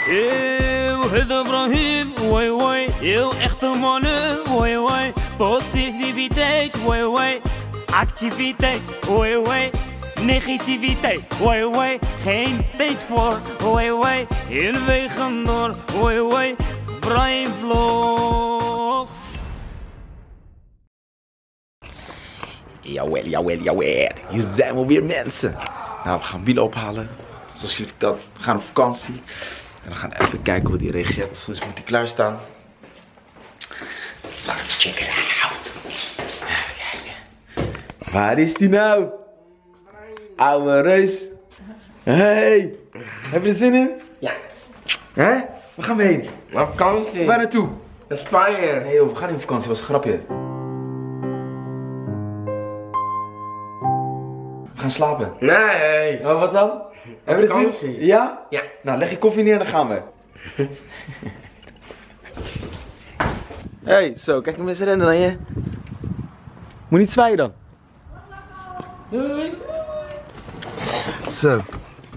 Eeuw, het Ibrahim, woi woi. Heel echte mannen, woi woi. Positiviteit, woi woi. Activiteit, woi woi. Negativiteit, woi woi. Geen tijd voor, woi woi. Heel wegen door, woi woi. Brian Vlogs. Jawel. Hier zijn we weer, mensen. Nou, we gaan Bilo ophalen. Zoals jullie verteld, we gaan op vakantie. En we gaan even kijken hoe die reageert. Als het goed is moet hij klaarstaan. Dus we gaan even checken. Even kijken. Waar is die nou? Oude reus. Hey. Heb je er zin in? Ja. Hè? Waar gaan we heen? Naar vakantie. Waar naartoe? Naar Spanje. Nee joh, we gaan niet op vakantie, was een grapje. We gaan slapen. Nee. Oh, wat dan? Hebben we er zin? Vakantie. Ja? Ja. Nou, leg je koffie neer en dan gaan we. Hey, zo, kijk hem eens rennen dan je. Moet niet zwaaien dan. Doei. Zo.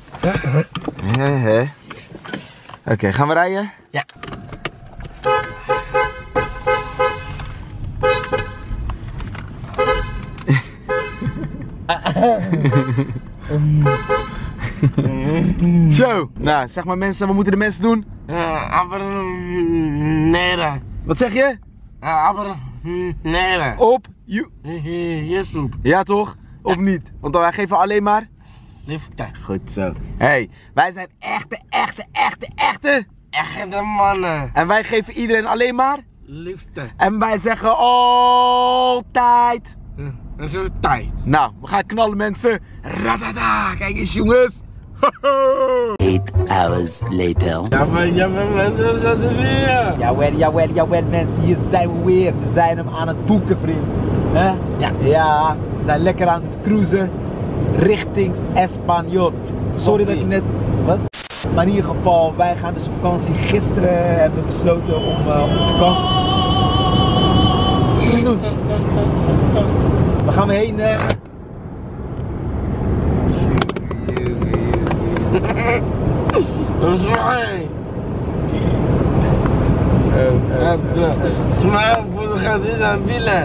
Oké, gaan we rijden? Ja. Zo. Nou, zeg maar mensen, wat moeten de mensen doen? Abonneren. Wat zeg je? Abonneren. Op you. YouTube. Ja toch? Of niet? Want wij geven alleen maar... Liefde. Goed zo. Hey, wij zijn echte. Echte mannen. En wij geven iedereen alleen maar... Liefde. En wij zeggen altijd... Dat is de tijd. Nou, we gaan knallen mensen. Radada, kijk eens jongens. 8 hours later. Ja, maar mensen zijn er weer. Jawel mensen, hier zijn we weer. We zijn hem aan het boeken vriend. Hè? Ja. Ja, we zijn lekker aan het cruisen richting Espanyol. Sorry dat ik net... Wat? Maar in ieder geval, wij gaan dus op vakantie. Gisteren hebben we besloten om op vakantie... Wat gaan we doen? Waar gaan we heen? Dat is mij. Smile voor de gadis aan Bielen.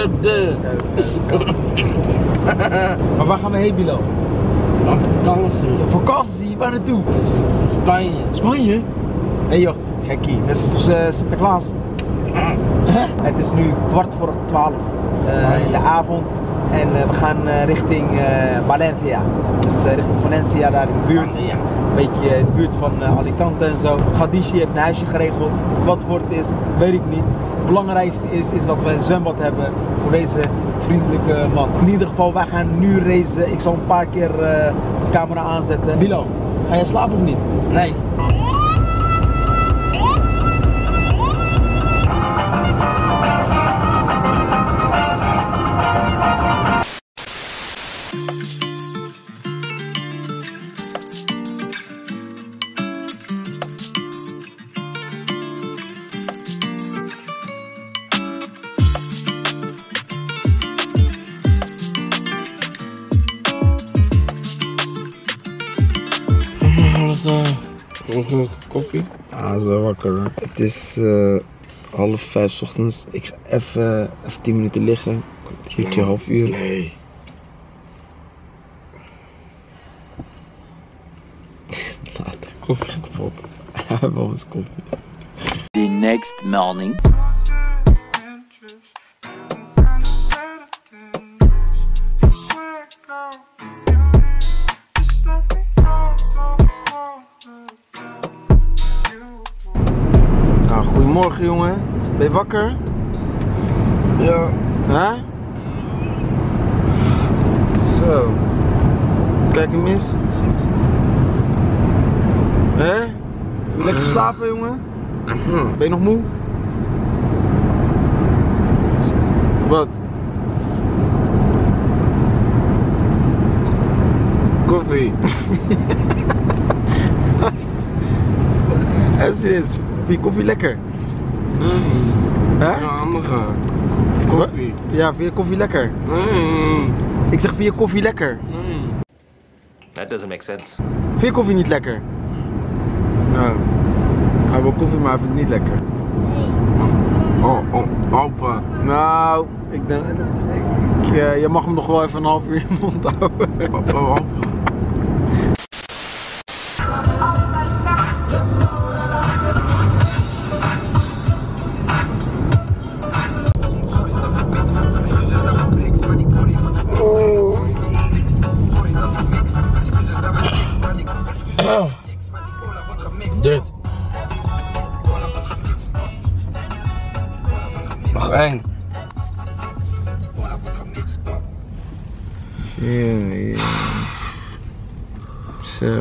Maar waar gaan we heen, Bilo? Op vakantie. Vakantie? Waar naartoe? Spanje. Spanje? Hé joh, gekkie. Dat is toch Sinterklaas? Het is nu 11:15 in de avond en we gaan richting Valencia. Dus richting Valencia, daar in de buurt. Een beetje in de buurt van Alicante en zo. Gadishi heeft een huisje geregeld. Wat voor het is, weet ik niet. Het belangrijkste is dat we een zwembad hebben voor deze vriendelijke man. In ieder geval, wij gaan nu racen. Ik zal een paar keer de camera aanzetten. Bilo, ga jij slapen of niet? Nee. Koffie? Ah, zo wakker. Het is 4:30 's ochtends. Ik ga even 10 minuten liggen. Een kwartiertje, half uur. Nee. Later. Koffie kapot. Hij heeft wel eens koffie. The next morning. Goedemorgen jongen, ben je wakker? Ja. Huh? Zo. Kijk hem eens. Hè? Heb je lekker geslapen jongen? Ben je nog moe? Wat? Koffie. Serieus, vind je koffie lekker? Hè? Ja, andere. Koffie. Ja, vind je koffie lekker? Ik zeg, vind je koffie lekker? That doesn't make sense. Vind je koffie niet lekker? Nou. wil koffie, maar hij vindt het niet lekker. Opa. Nou, ik denk... je mag hem nog wel even een half uur in je mond houden. Opa. Dit. Nog één. Ja. Zo.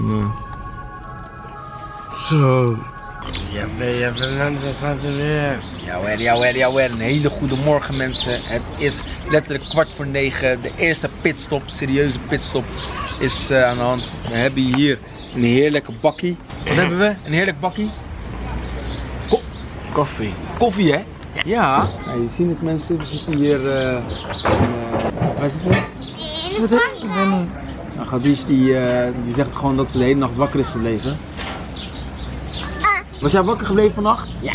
Zo. Ja, Fernando staat er weer. Jawel. Een hele goede morgen mensen. Het is letterlijk 8:45. De eerste pitstop, serieuze pitstop, is aan de hand. We hebben hier een heerlijke bakkie. Wat hebben we? Een heerlijk bakkie? Koffie. Koffie, hè? Ja. Je ziet het mensen, we zitten hier waar zitten we? Ik weet niet. Nou, Khadij die zegt gewoon dat ze de hele nacht wakker is gebleven. Was jij wakker gebleven vannacht? Ja.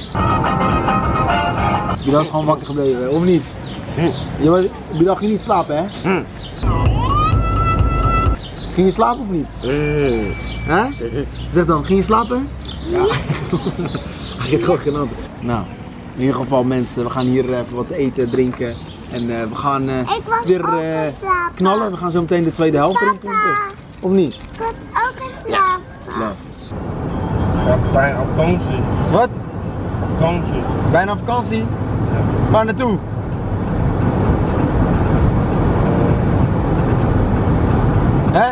Je was gewoon wakker gebleven, of niet? Je ging niet slapen, hè? Ging je slapen of niet? Hè? Zeg dan, ging je slapen? Ja. Hij heeft gewoon geen antwoord. Nou, in ieder geval mensen, we gaan hier even wat eten, drinken. En we gaan weer knallen. We gaan zo meteen de tweede helft drinken. Of niet? Ik was ook geslapen. Ja. Bijna op vakantie. Wat? Vakantie. Bijna op vakantie? Ja. Waar naartoe? Hè?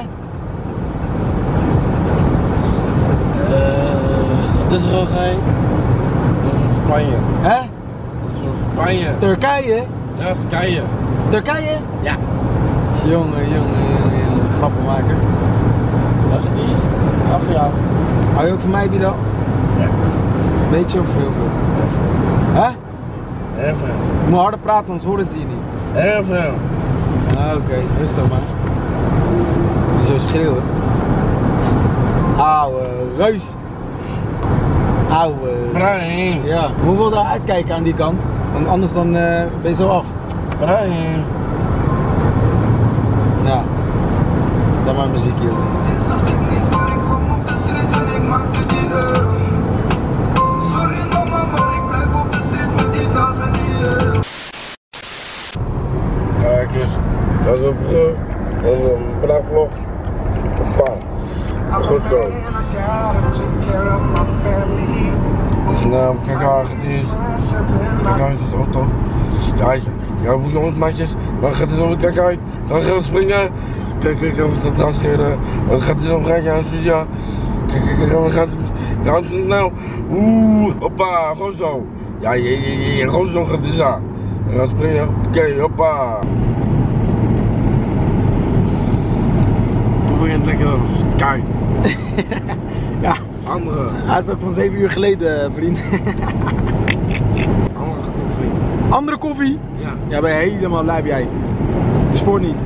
Dit is er geen. Dat is in Spanje. Hè? Dat is in Spanje. Turkije? Ja, Turkije. Turkije? Ja. Jongen, grappenmaker. Dat is niet. Ach ja. Hou je ook van mij, Bilal? Ja. Beetje of heel veel? Hè? Heel veel. Je moet harder praten, anders horen ze je niet. Heel veel. Oké, rustig maar. Niet zo schreeuwen. Ouwe reus. Ouwe. Brian. Ja, we moeten wel daar uitkijken aan die kant. Want anders dan ben je zo af. Brian. Ja. Dan maar muziek, jongen. Kijk eens, dat is een brug, dat is een blauwvlog. Goed zo. Nou, kijk uit, het is. Kijk uit, het auto. Ja, moet jongens, meisjes. Dan gaat hij zo, kijk uit. Dan gaan we springen. Kijk, of het terras scheren. Dan gaat hij zo'n rijtje aan de studio. Kijk, dan gaat hij. Nou, hoppa, gewoon zo. Ja, gewoon zo gaat hij aan. Dan gaan we springen. Oké, hoppa. Kom weer in trekken, kijk. Ja. Andere. Hij is ook van 7 uur geleden, vriend. Andere koffie. Andere koffie? Ja. Ja, ben je helemaal lijp jij. Je spoort niet.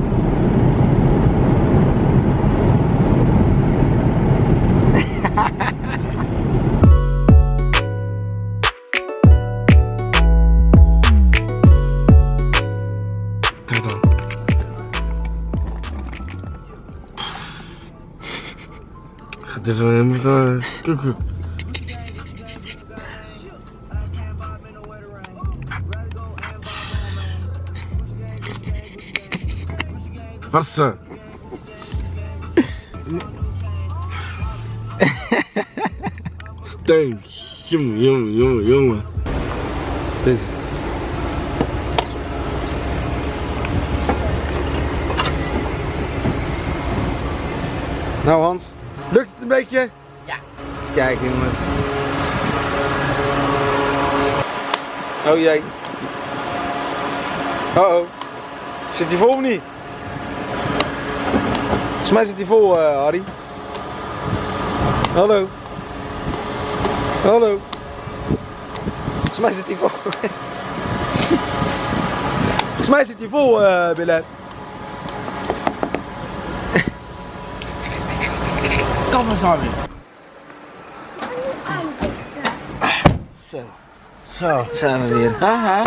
Kijk dan. Gaat dit zo helemaal kukken. Vasten. Steun. Jongen. Dus. Nou Hans, lukt het een beetje? Ja. Eens kijken jongens. Oh jee. Oh. Zit hij vol of niet? Volgens mij zit hij vol, Harry. Hallo. Hallo. Volgens mij zit hij vol. Volgens mij zit hij vol, Bilal. Kom eens, Harry. Zo, Zo. zijn we weer. Haha.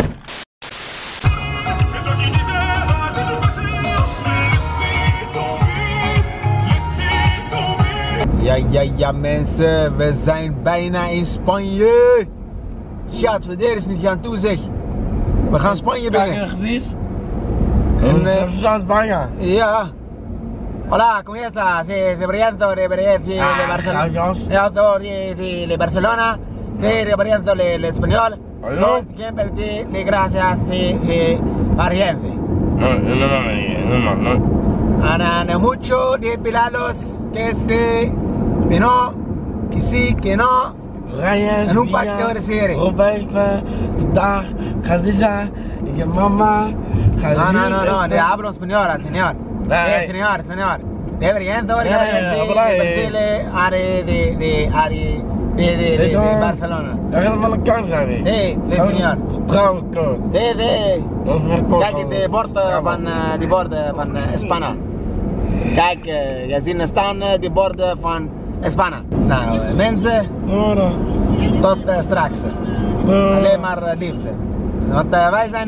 Ja mensen, we zijn bijna in Spanje. Gaat, we is nu gaan toe zeg. We gaan Spanje binnen. En En Spanje. ja. Hola, ¿cómo estás? Represento de Barcelona. De Barcelona. Represento el español. Hallo? Siempre le gracias pariente. No. Ana mucho de pilalos que se que no, que sí, que no. Ryan, En un pacto de serie. Roberta, Dag, Khadija, ik heb mama. No, te hablo español, señor. Nee. Señor. De Briento, de Barcelona. Daar gaat het van de kant zijn. Sí, señor. Trouwenkort. Sí. Dat is mijn kort. Kijk, de borden van Spanje. Kijk, je ziet staan de borden van Spanje. Nou, mensen, tot straks. Alleen maar liefde. Want wij zijn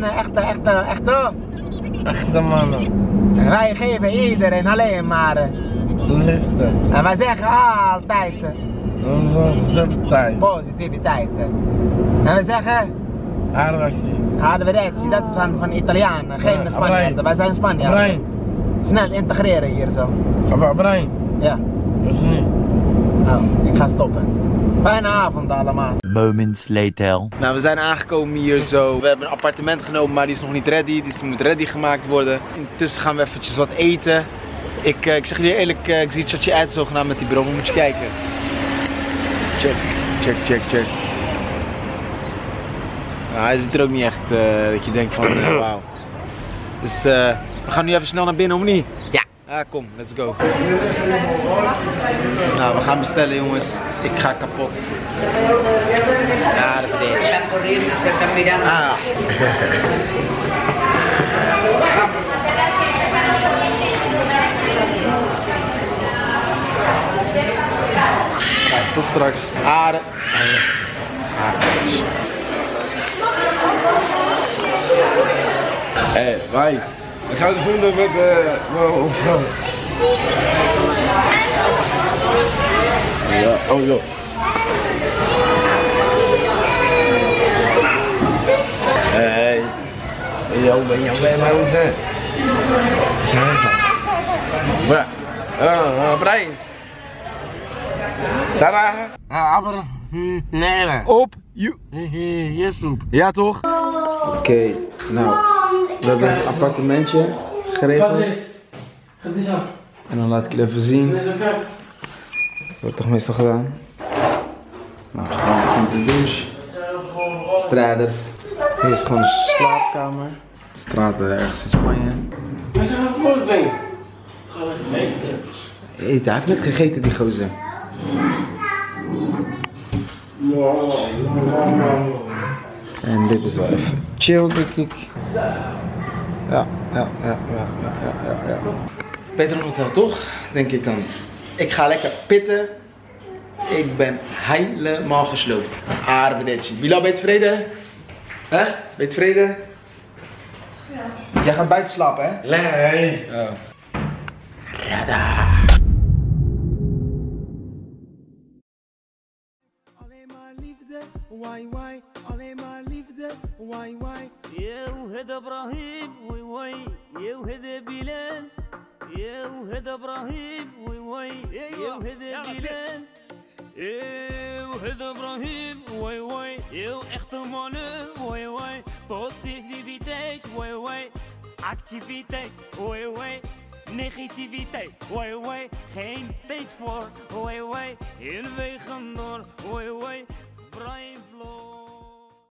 Echte mannen. en wij geven iedereen alleen maar. Liefde. En wij zeggen altijd Positiviteit. positiviteit. En we zeggen arrivederci, dat is van Italiaan, geen Spanjaarden. Wij zijn Spanjaarden. Brian. Snel integreren hier zo. Brian. Ja. Dat is niet. Nou, ik ga stoppen. Fijne avond allemaal. Moments later. Nou, we zijn aangekomen hier zo. We hebben een appartement genomen, maar die is nog niet ready. Dus die moet ready gemaakt worden. Intussen gaan we eventjes wat eten. Ik zeg je eerlijk, ik zie het shotje uit zogenaamd met die brom. Moet je kijken. Check. Nou, hij ziet er ook niet echt dat je denkt van wauw. Dus we gaan nu even snel naar binnen, of niet? Ja, kom, let's go. Nou, we gaan bestellen jongens. Ik ga kapot. Ja, dat is het. Ah. Kijk, tot straks. Aarde. Hé, wij. Ik ga het vinden met mijn vrouw. Ja, oh joh. Hey. Yo, ben je bij mij ook hè? Brian. Tada. Aber. Nee. Op. You. Je soep. Ja toch? Oké, nou. We hebben een appartementje geregeld. En dan laat ik je even zien. Dat wordt toch meestal gedaan. Nou, gewoon de douche. Strijders. Hier is gewoon een slaapkamer. De straat ergens in Spanje. Wat is er voor ding? Eten, hij heeft net gegeten die gozer. En dit is wel even chill, denk ik. Ja. Beter een hotel, toch? Denk ik dan. Ik ga lekker pitten. Ik ben helemaal gesloopt. Arrivederci. Bila, ben je tevreden? Hè? Ben je tevreden? Ja. Jij gaat buiten slapen, hè? Nee. Oh. Rada. Alleen maar liefde, why, alleen maar liefde, why. يا وهد ابراهيم وي وي يا وهد بلال يا وهد ابراهيم وي وي يا وهد بلال يا وهد ابراهيم وي وي يا احتمال وي وي positiviteit وي وي activiteit وي وي negativiteit وي وي geen tijd voor وي وي in wegen door وي وي Brian